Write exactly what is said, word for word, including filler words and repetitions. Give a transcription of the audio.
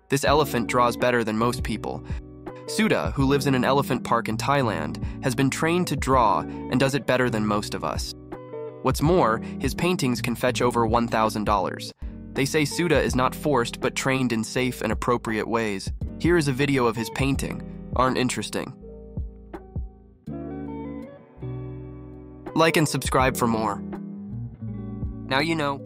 This elephant draws better than most people. Suda, who lives in an elephant park in Thailand, has been trained to draw and does it better than most of us. What's more, his paintings can fetch over one thousand dollars. They say Suda is not forced but trained in safe and appropriate ways. Here is a video of his painting. Aren't interesting? Like and subscribe for more. Now you know.